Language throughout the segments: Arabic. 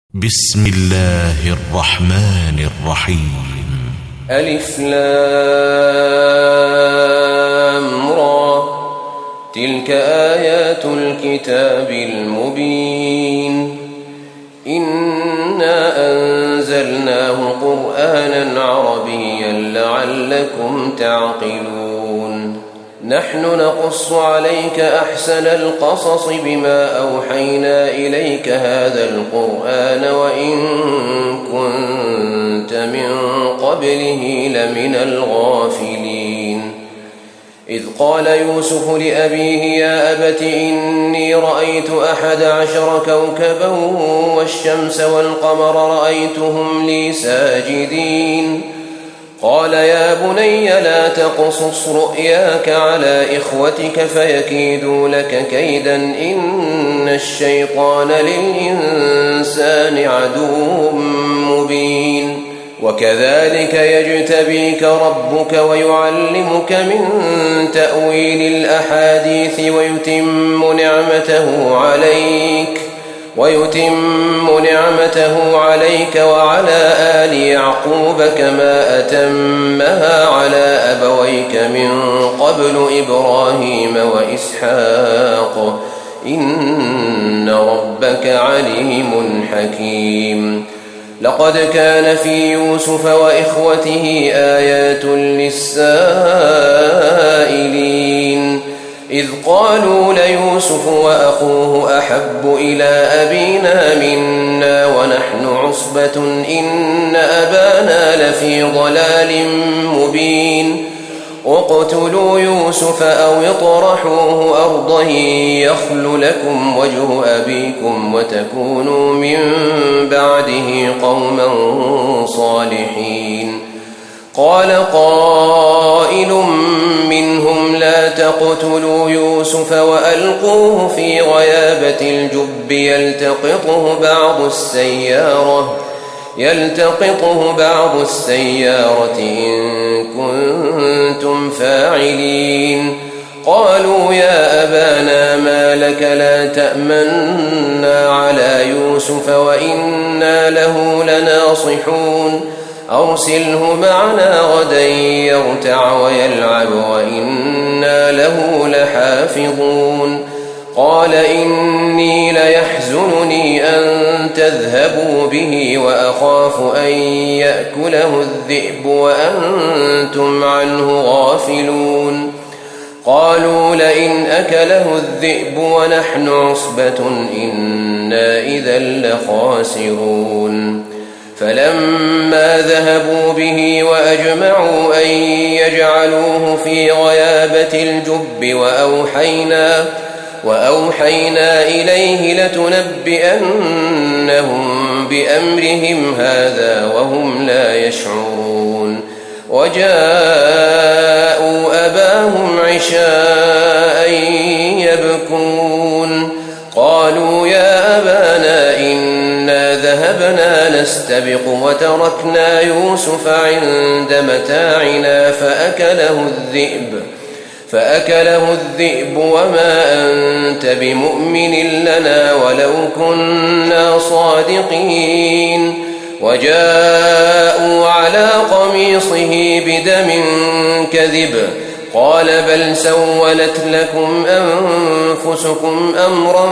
بسم الله الرحمن الرحيم. ألف لام را، تلك آيات الكتاب المبين. إنا أنزلناه قرآنا عربيا لعلكم تعقلون. نحن نقص عليك أحسن القصص بما أوحينا إليك هذا القرآن وإن كنت من قبله لمن الغافلين. إذ قال يوسف لأبيه يا أبت إني رأيت 11 كوكبا والشمس والقمر رأيتهم لي ساجدين. قال يا بني لا تقصص رؤياك على إخوتك فيكيدوا لك كيدا إن الشيطان للإنسان عدو مبين. وكذلك يجتبيك ربك ويعلمك من تأويل الأحاديث ويتم نعمته عليك وعلى آل يعقوب كما أتمها على أبويك من قبل إبراهيم وإسحاق إن ربك عليم حكيم. لقد كان في يوسف وإخوته آيات للسائلين إذ قالوا ليوسف وأخوه أحب إلى أبينا منا ونحن عصبة إن أبانا لفي ضلال مبين. اقتلوا يوسف أو اطرحوه أرضا يخل لكم وجه أبيكم وتكونوا من بعده قوما صالحين. قال قائل منهم لا تقتلوا يوسف وألقوه في غيابة الجب يلتقطه بعض السيارة إن كنتم فاعلين. قالوا يا أبانا ما لك لا تأمنا على يوسف وإنا له لناصحون. أرسله معنا غدا يرتع ويلعب وإنا له لحافظون. قال إني ليحزنني أن تذهبوا به وأخاف أن يأكله الذئب وأنتم عنه غافلون. قالوا لئن أكله الذئب ونحن عصبة إنا إذا لخاسرون. فلما ذهبوا به وأجمعوا أن يجعلوه في غيابة الجب وأوحينا إليه لتنبئنهم بأمرهم هذا وهم لا يشعرون. وجاءوا أباهم عشاء يبكون. قالوا يا أبانا إنا ذهبنا نستبق وتركنا يوسف عند متاعنا فأكله الذئب وما أنت بمؤمن لنا ولو كنا صادقين. وجاءوا على قميصه بدم كذب. قال بل سولت لكم أنفسكم أمرا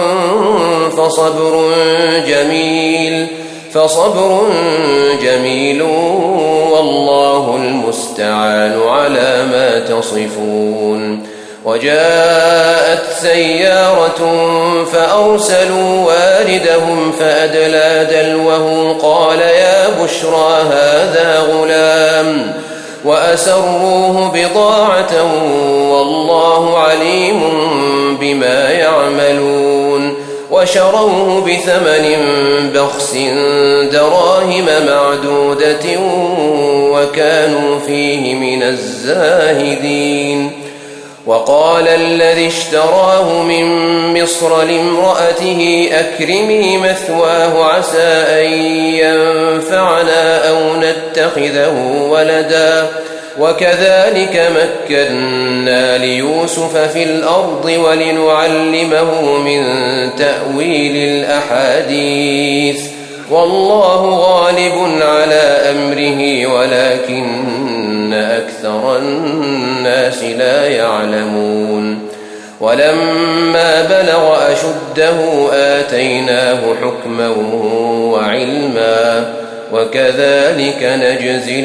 فصبر جميل والله المستعان على ما تصفون. وجاءت سيارة فأرسلوا واردهم فأدلى دلوه قال يا بشرى هذا غلام وأسروه بضاعة والله عليم بما يعملون. وشروه بثمن بخس دراهم معدودة وكانوا فيه من الزاهدين. وقال الذي اشتراه من مصر لامرأته أكرمي مثواه عسى أن ينفعنا أو نتخذه ولدا. وكذلك مكنا ليوسف في الأرض ولنعلمه من تأويل الأحاديث والله غالب على أمره ولكن أكثر الناس لا يعلمون ولما بلغ أشده آتيناه حكما وعلما وكذلك نجزي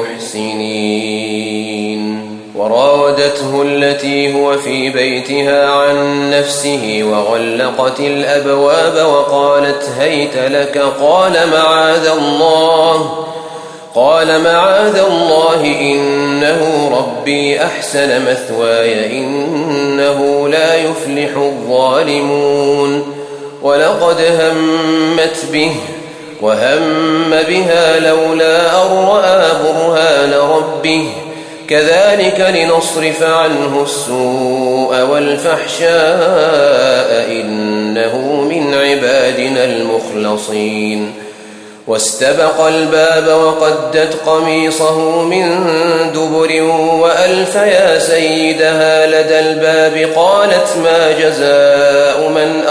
المحسنين وراودته التي هو في بيتها عن نفسه وغلقت الأبواب وقالت هيت لك قال معاذ الله إنه ربي أحسن مثواي إنه لا يفلح الظالمون ولقد همت به وهم بها لولا أن رأى برهان ربه كذلك لنصرف عنه السوء والفحشاء إنه من عبادنا المخلصين واستبق الباب وقدت قميصه من دبر وألف يا سيدها لدى الباب قالت ما جزاء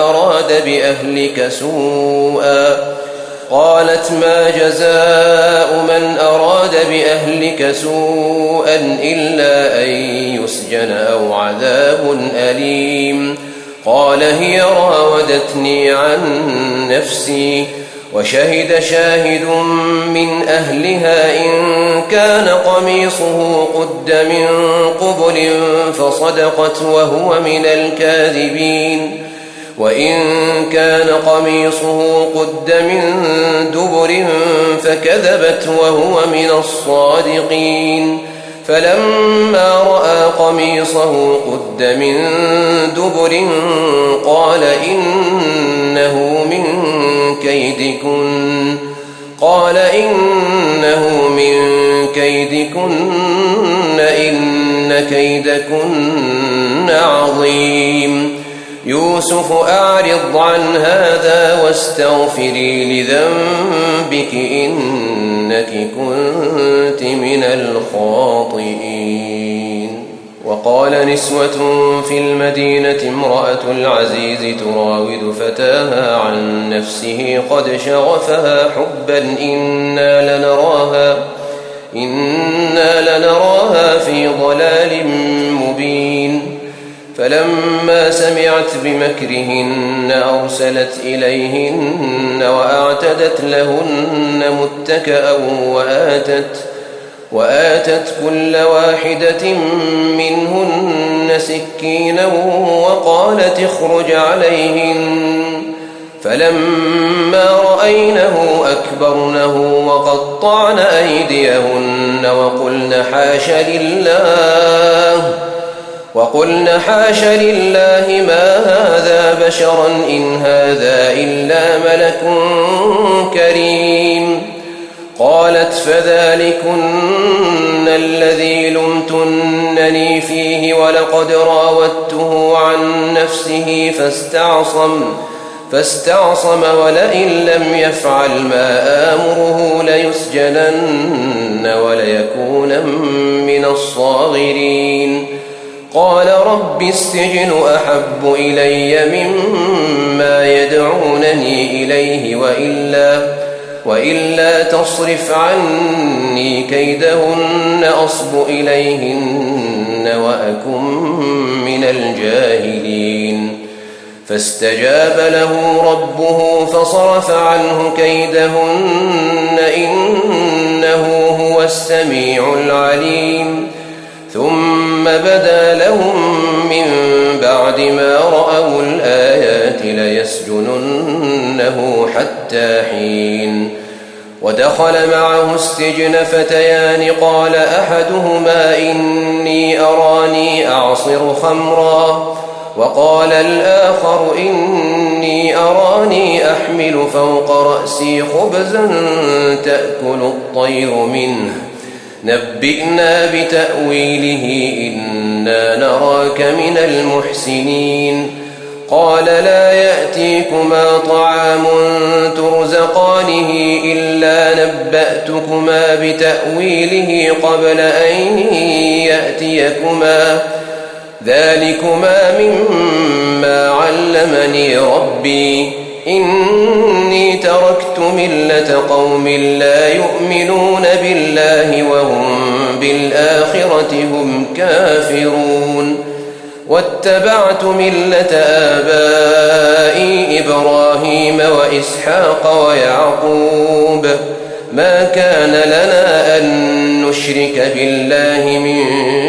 من أراد بأهلك سوءا إلا أن يسجن أو عذاب أليم قال هي راودتني عن نفسي وشهد شاهد من أهلها إن كان قميصه قد من قبل فصدقت وهو من الكاذبين وإن كان قميصه قد من دبر فكذبت وهو من الصادقين فلما رأى قميصه قد من دبر قال إنه من كيدكن إن كيدكن عظيم يوسف أعرض عن هذا واستغفري لذنبك إنك كنت من الخاطئين وقال نسوة في المدينة امرأة العزيز تراود فتاها عن نفسه قد شغفها حبا إنا لنراها في ضلال مبين فلما سمعت بمكرهن أرسلت إليهن وأعتدت لهن متكأ وآتت كل واحدة منهن سكينا وقالت اخرج عليهن فلما رأينه أكبرنه وقطعن أيديهن وقلن حاش لله ما هذا بشرا إن هذا إلا ملك كريم قالت فذلكن الذي لمتنني فيه ولقد راودته عن نفسه فاستعصم ولئن لم يفعل ما آمره ليسجنن وليكون من الصاغرين قال رب السجن أحب إلي مما يدعونني إليه وإلا تصرف عني كيدهن أصب إليهن وأكن من الجاهلين فاستجاب له ربه فصرف عنه كيدهن إنه هو السميع العليم ثم بدا لهم من بعد ما رأوا الآيات ليسجننه حتى حين ودخل معه السجن فتيان قال أحدهما إني أراني أعصر خمرا وقال الآخر إني أراني أحمل فوق رأسي خبزا تأكل الطير منه نبئنا بتأويله إنا نراك من المحسنين قال لا يأتيكما طعام ترزقانه إلا نبأتكما بتأويله قبل أن يأتيكما ذلكما مما علمني ربي إني تركت ملة قوم لا يؤمنون بالله وهم بالآخرة هم كافرون واتبعت ملة آبائي إبراهيم وإسحاق ويعقوب ما كان لنا أن نشرك بالله من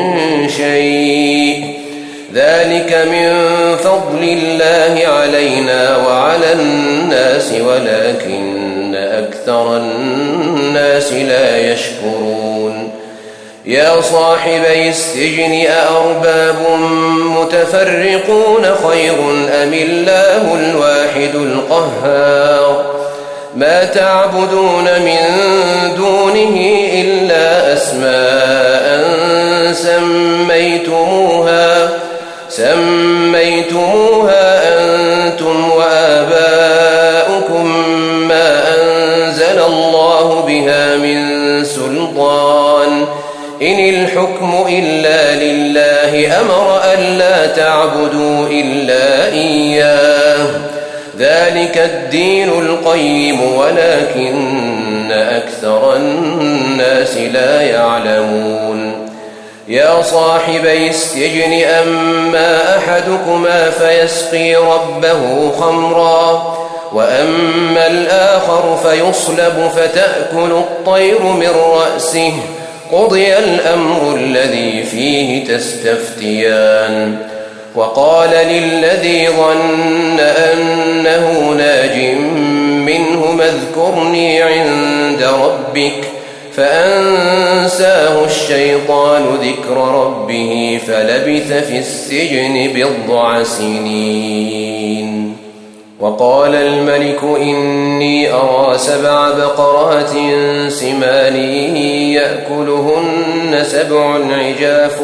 شيء ذلك من فضل الله علينا وعلى الناس ولكن أكثر الناس لا يشكرون يا صاحبي السجن أأرباب متفرقون خير أم الله الواحد القهار ما تعبدون من دونه إلا أسماء سميتموها أنتم وآباؤكم ما أنزل الله بها من سلطان إن الحكم إلا لله أمر ألا تعبدوا إلا إياه ذلك الدين القيم ولكن أكثر الناس لا يعلمون يا صاحبي السجن أما أحدكما فيسقي ربه خمرا وأما الآخر فيصلب فتأكل الطير من رأسه قضي الأمر الذي فيه تستفتيان وقال للذي ظن أنه ناج منه اذكرني عند ربك فأنساه الشيطان ذكر ربه فلبث في السجن بضع سنين وقال الملك إني أرى 7 بقرات سمان يأكلهن 7 عجاف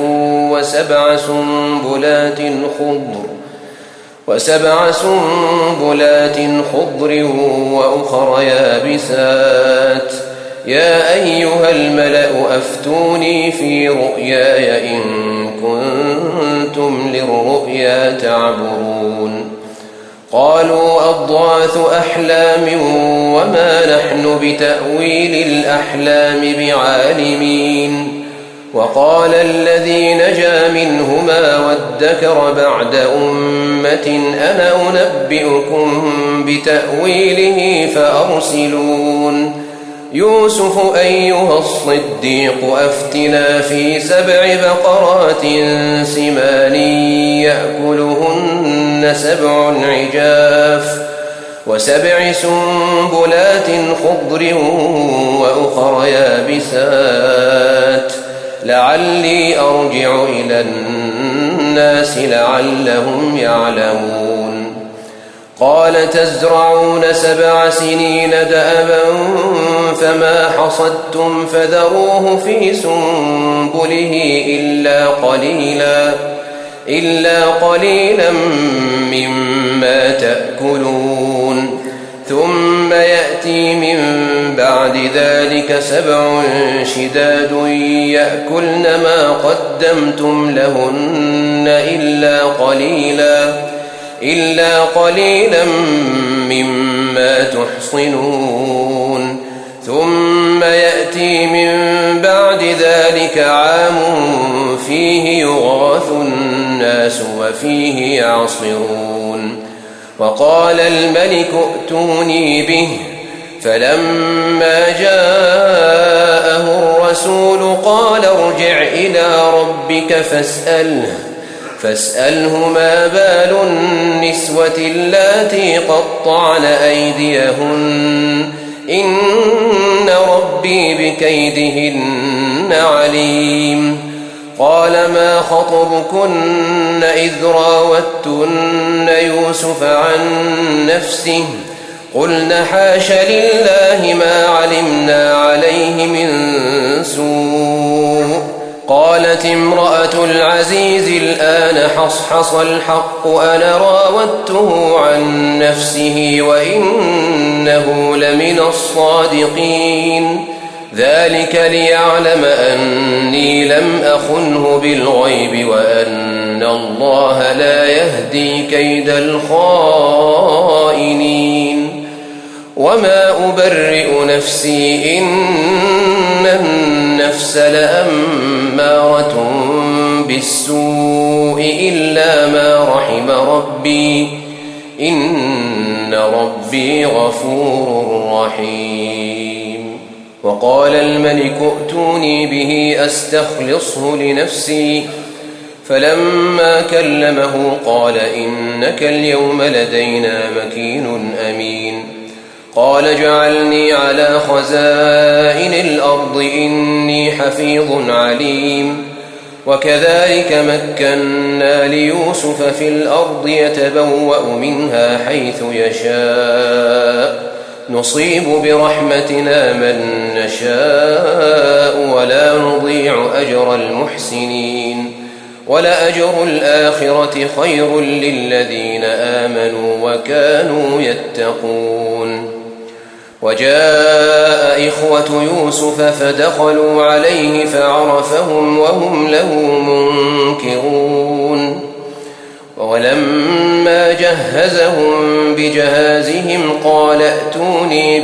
وسبع سنبلات خضر وأخر يابسات يا أيها الملأ أفتوني في رؤياي إن كنتم للرؤيا تعبرون قالوا أضغاث أحلام وما نحن بتأويل الأحلام بعالمين وقال الذي نجا منهما وادكر بعد أمة أنا أنبئكم بتأويله فأرسلون يوسف أيها الصديق أفتنا في 7 بقرات سمان يأكلهن 7 عجاف و7 سنبلات خضر وأخر يابسات لعلي أرجع إلى الناس لعلهم يعلمون قال تزرعون 7 سنين دأبا فما حصدتم فذروه في سنبله إلا قليلا مما تأكلون ثم يأتي من بعد ذلك 7 شداد يأكلن ما قدمتم لهن إلا قليلا مما تحصنون ثم يأتي من بعد ذلك عام فيه يغاث الناس وفيه يعصرون وقال الملك ائتوني به فلما جاءه الرسول قال ارجع إلى ربك فاسأله ما بال النسوة اللاتي قطعن أيديهن إن ربي بكيدهن عليم قال ما خطبكن إذ راوتن يوسف عن نفسه قلن حاش لله ما علمنا عليه من سوء قالت امرأة العزيز الآن حصحص الحق أنا راودته عن نفسه وإنه لمن الصادقين ذلك ليعلم أني لم أخنه بالغيب وأن الله لا يهدي كيد الخائنين وما أبرئ نفسي إن النفس لأمارة بالسوء إلا ما رحم ربي إن ربي غفور رحيم. وقال الملك ائتوني به أستخلصه لنفسي فلما كلمه قال إنك اليوم لدينا مكين أمين. قال اجعلني على خزائن الأرض إني حفيظ عليم. وكذلك مكنا ليوسف في الأرض يتبوأ منها حيث يشاء نصيب برحمتنا من نشاء ولا نضيع أجر المحسنين ولأجر الآخرة خير للذين آمنوا وكانوا يتقون. وجاء إخوة يوسف فدخلوا عليه فعرفهم وهم له منكرون. ولما جهزهم بجهازهم قال ائتوني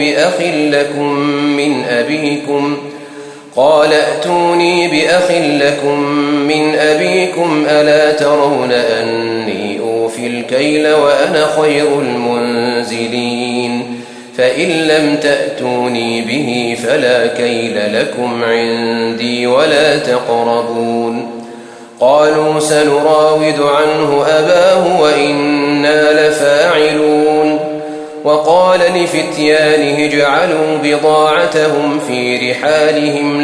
بأخ لكم من أبيكم ألا ترون أني أوفي الكيل وأنا خير المنزلين فإن لم تأتوني به فلا كيل لكم عندي ولا تقربون. قالوا سنراود عنه أباه وإنا لفاعلون. وقال لفتيانه اجعلوا بضاعتهم في رحالهم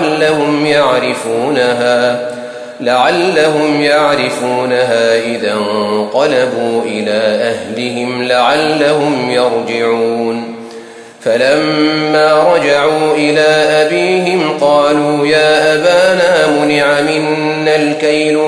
لعلهم يعرفونها إذا انقلبوا إلى أهلهم لعلهم يرجعون. فلما رجعوا إلى أبيهم قالوا يا أبانا منع منا الكيل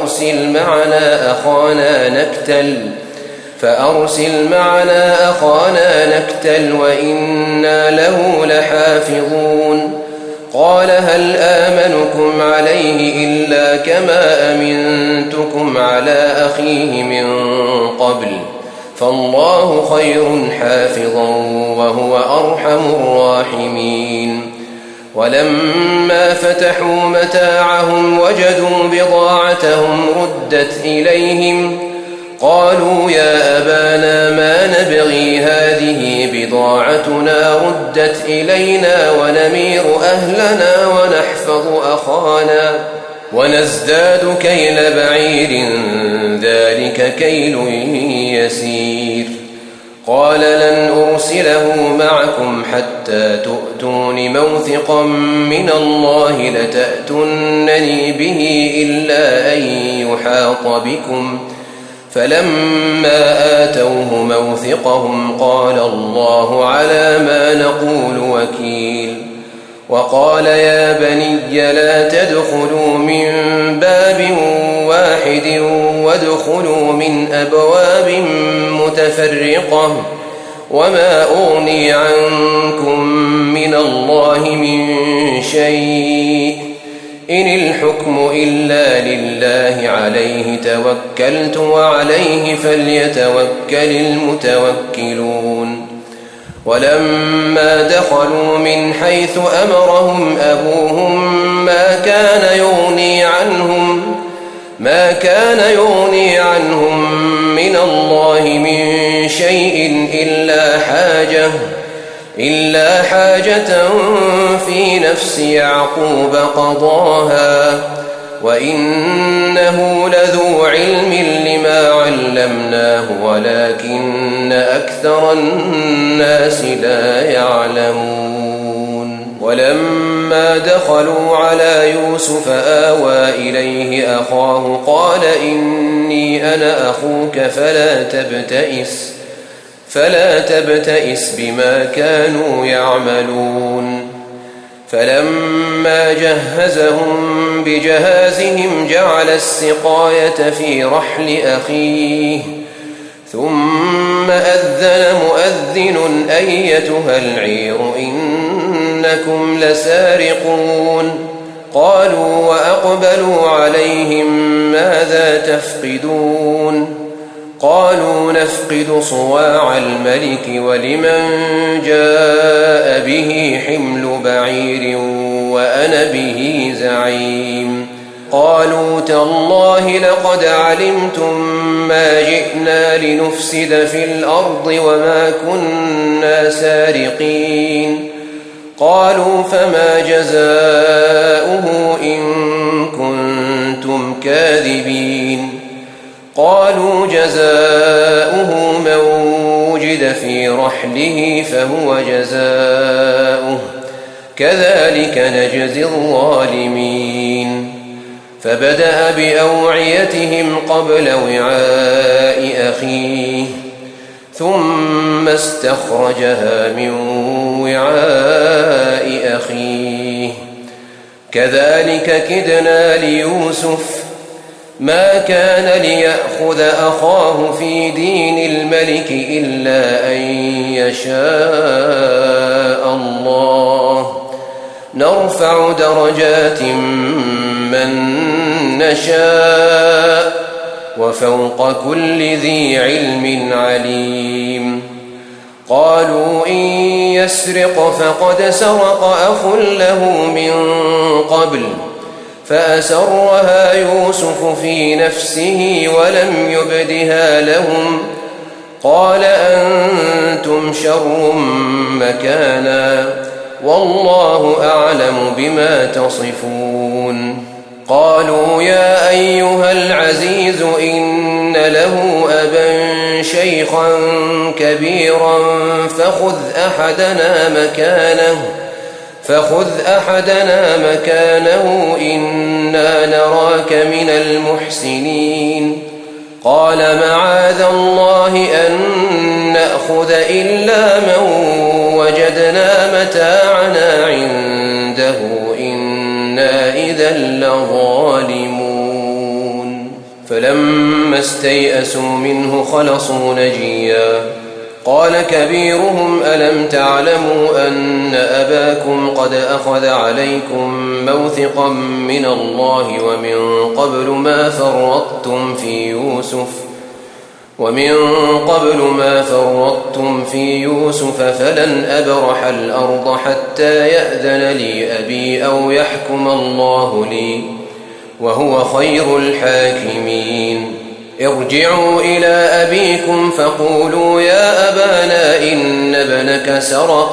فأرسل معنا أخانا نكتل وإنا له لحافظون. قال هل آمنكم عليه إلا كما أمنتكم على أخيه من قبل فالله خير حافظا وهو أرحم الراحمين. ولما فتحوا متاعهم وجدوا بضاعتهم ردت إليهم قالوا يا أبانا ما نبغي هذه بضاعتنا ردت إلينا ونمير أهلنا ونحفظ أخانا ونزداد كيل بعير ذلك كيل يسير. قال لن أرسله معكم حتى تؤتون موثقا من الله لتأتونني به إلا أن يحاط بكم. فلما آتوه موثقهم قال الله على ما نقول وكيل. وقال يا بني لا تدخلوا من باب واحد وادخلوا من أبواب متفرقة وما أغني عنكم من الله من شيء إن الحكم إلا لله عليه توكلت وعليه فليتوكل المتوكلون. ولما دخلوا من حيث أمرهم أبوهم ما كان يغني عنهم من الله من شيء إلا حاجة في نفس يعقوب قضاها وإنه لذو علم لما علمناه ولكن أكثر الناس لا يعلمون. ولما دخلوا على يوسف آوى إليه أخاه قال إني أنا أخوك فلا تبتئس بما كانوا يعملون. فلما جهزهم بجهازهم جعل السقاية في رحل أخيه ثم أذن مؤذن أيتها العير إنكم لسارقون. قالوا وأقبلوا عليهم ماذا تفقدون قالوا نفقد صواع الملك ولمن جاء به حمل بعير وأنا به زعيم. قالوا تالله لقد علمتم ما جئنا لنفسد في الأرض وما كنا سارقين. قالوا فما جزاؤه إن كنتم كاذبين. قالوا جزاؤه من وجد في رحله فهو جزاؤه كذلك نجزي الظالمين. فبدأ بأوعيتهم قبل وعاء أخيه ثم استخرجها من وعاء أخيه كذلك كدنا ليوسف ما كان ليأخذ أخاه في دين الملك إلا أن يشاء الله نرفع درجات من نشاء وفوق كل ذي علم عليم. قالوا إن يسرق فقد سرق أخ له من قبل فأسرها يوسف في نفسه ولم يبدها لهم. قال أنتم شر مكانا والله أعلم بما تصفون. قالوا يا أيها العزيز إن له أبا شيخا كبيرا فخذ أحدنا مكانه إنا نراك من المحسنين. قال معاذ الله أن نأخذ إلا من وجدنا متاعنا عنده إنا إذا لظالمون. فلما استيئسوا منه خلصوا نجيا. قال كبيرهم ألم تعلموا أن أباكم قد أخذ عليكم موثقا من الله ومن قبل ما فرطتم في يوسف فلن أبرح الأرض حتى يأذن لي أبي أو يحكم الله لي وهو خير الحاكمين. ارجعوا إلى أبيكم فقولوا يا أبانا إن ابنك سرق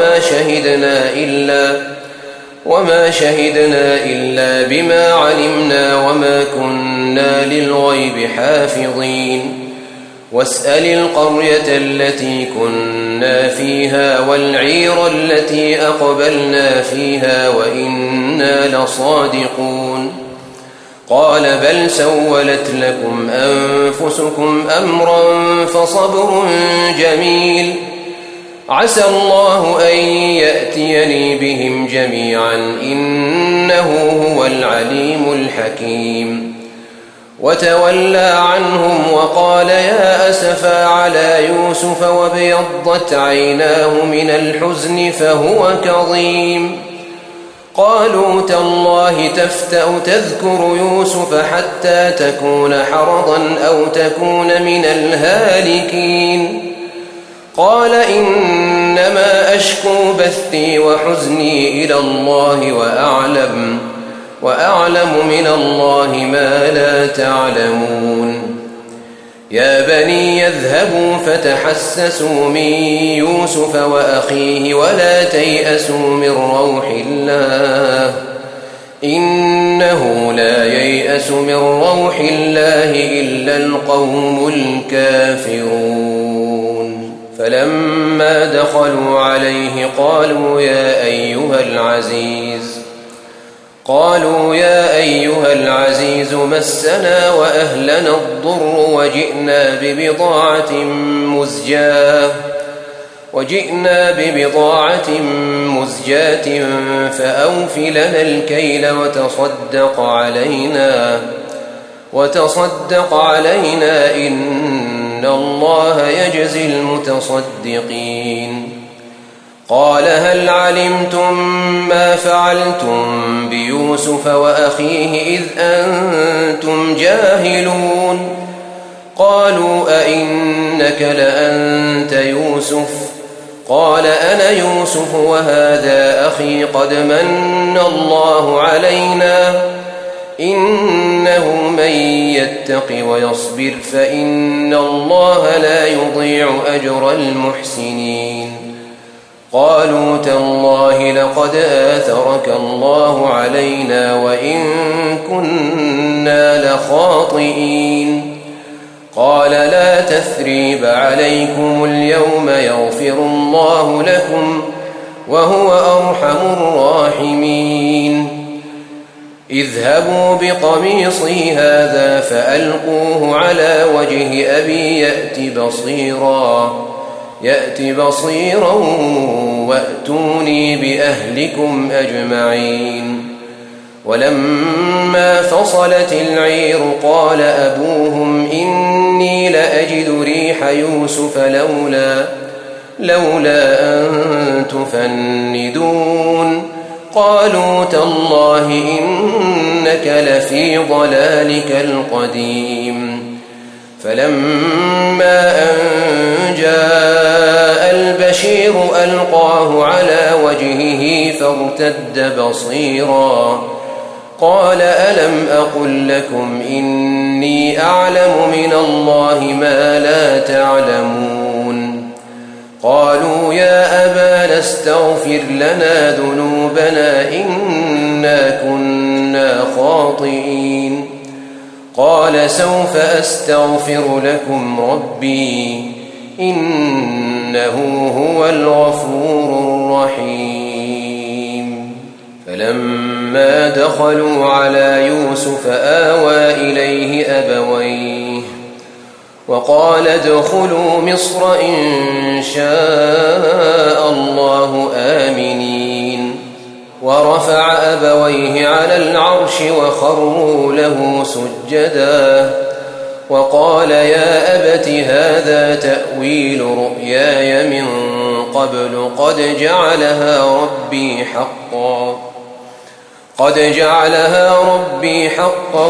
وما شهدنا إلا بما علمنا وما كنا للغيب حافظين. واسأل القرية التي كنا فيها والعير التي أقبلنا فيها وإنا لصادقون. قال بل سولت لكم أنفسكم أمرا فصبر جميل عسى الله أن يأتيني بهم جميعا إنه هو العليم الحكيم. وتولى عنهم وقال يا أسفا على يوسف وابيضت عيناه من الحزن فهو كظيم. قالوا تالله تفتأ تذكر يوسف حتى تكون حرضا أو تكون من الهالكين. قال إنما أشكو بثي وحزني إلى الله وأعلم من الله ما لا تعلمون. يا بني يذهبوا فتحسسوا من يوسف وأخيه ولا تيأسوا من روح الله إنه لا ييأس من روح الله إلا القوم الكافرون. فلما دخلوا عليه قالوا يا أيها العزيز مسنا وأهلنا الضر وجئنا ببضاعة مزجاة فأوف لنا الكيل وتصدق علينا إن الله يجزي المتصدقين. قال هل علمتم ما فعلتم بيوسف وأخيه إذ أنتم جاهلون. قالوا أئنك لأنت يوسف؟ قال أنا يوسف وهذا أخي قد من الله علينا إنه من يتق ويصبر فإن الله لا يضيع أجر المحسنين. قالوا تالله لقد آثرك الله علينا وإن كنا لخاطئين. قال لا تثريب عليكم اليوم يغفر الله لكم وهو أرحم الراحمين. اذهبوا بقميصي هذا فألقوه على وجه أبي يأت بصيرا وأتوني بأهلكم أجمعين. ولما فصلت العير قال أبوهم إني لأجد ريح يوسف لولا أن تفندون. قالوا تالله إنك لفي ضلالك القديم. فلما أن جاء البشير ألقاه على وجهه فارتد بصيرا. قال ألم أقل لكم إني أعلم من الله ما لا تعلمون. قالوا يا أبانا استغفر لنا ذنوبنا إنا كنا خاطئين. قال سوف أستغفر لكم ربي إنه هو الغفور الرحيم. فلما دخلوا على يوسف آوى إليه أبويه وقال ادخلوا مصر إن شاء الله آمنين. ورفع أبويه على العرش وخروا له سجدا وقال يا أبت هذا تأويل رؤياي من قبل قد جعلها ربي حقا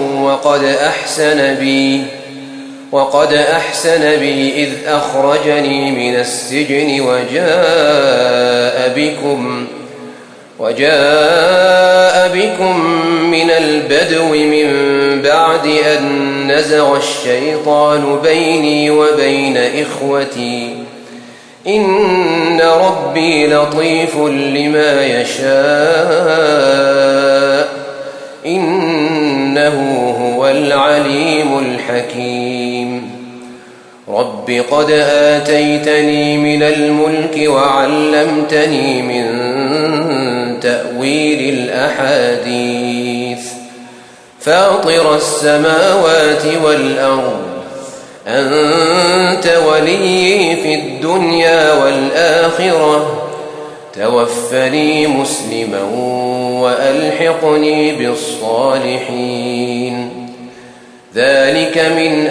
وقد أحسن بي إذ أخرجني من السجن وجاء بكم من البدو من بعد أن نزغ الشيطان بيني وبين إخوتي إن ربي لطيف لما يشاء إنه هو العليم الحكيم. رب قد آتيتني من الملك وعلمتني من تأويل الأحاديث فاطر السماوات والأرض أنت ولي في الدنيا والآخرة توفني مسلما وألحقني بالصالحين. ذلك من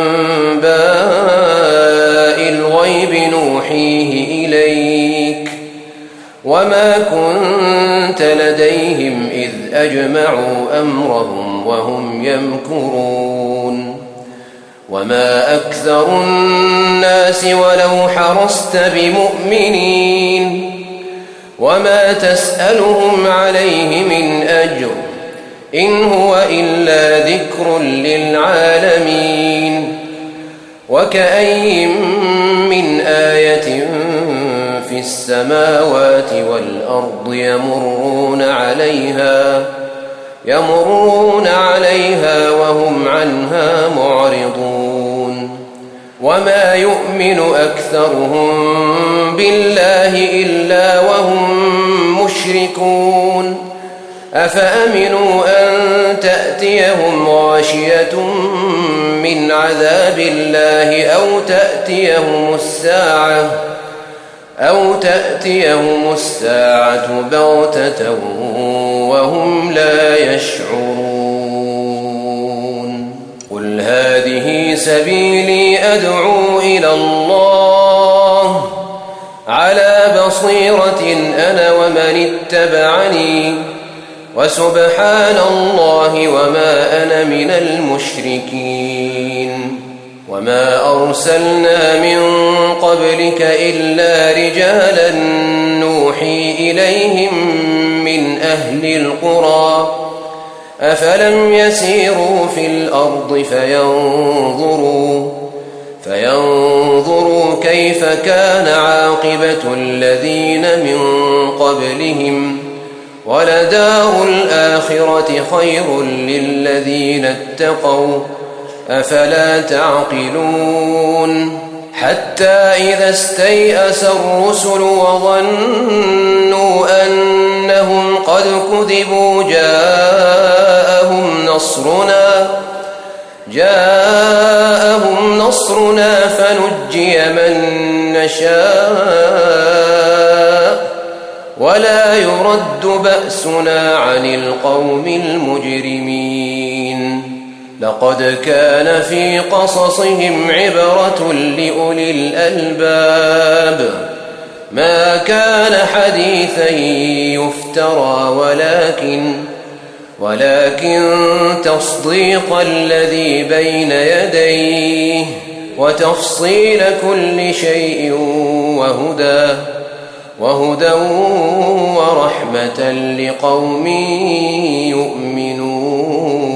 أنباء الغيب نوحيه إليك وما كنت لديهم إذ أجمعوا أمرهم وهم يمكرون. وما أكثر الناس ولو حرصت بمؤمنين وما تسألهم عليه من أجر إن هو إلا ذكر للعالمين. وكأين من آية في السماوات والأرض يمرون عليها وهم عنها معرضون. وما يؤمن أكثرهم بالله إلا وهم مشركون. أفأمنوا أن تأتيهم غاشية من عذاب الله أو تأتيهم الساعة بغتة وهم لا يشعرون. قل هذه سبيلي أدعو إلى الله على بصيرة أنا ومن اتبعني وسبحان الله وما أنا من المشركين. وما أرسلنا من قبلك إلا رجالا نوحي إليهم من أهل القرى أفلم يسيروا في الأرض فينظروا كيف كان عاقبة الذين من قبلهم ولدار الآخرة خير للذين اتقوا أفلا تعقلون حتى إذا استيأس الرسل وظنوا أنهم قد كذبوا جاءهم نصرنا فنجي من نشاء ولا يرد بأسنا عن القوم المجرمين لقد كان في قصصهم عبرة لأولي الألباب ما كان حديثا يفترى ولكن تصديق الذي بين يديه وتفصيل كل شيء وهدى ورحمة لقوم يؤمنون